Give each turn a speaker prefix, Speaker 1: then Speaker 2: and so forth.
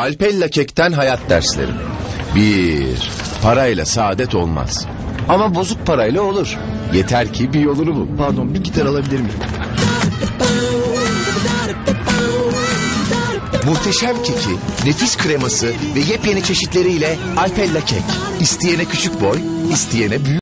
Speaker 1: Alpella Kek'ten hayat dersleri. 1. Parayla saadet olmaz. Ama bozuk parayla olur. Yeter ki bir yolunu bul.
Speaker 2: Pardon, bir gitar alabilir miyim?
Speaker 1: Muhteşem keki, nefis kreması ve yepyeni çeşitleriyle Alpella Kek. İsteyene küçük boy, isteyene büyük.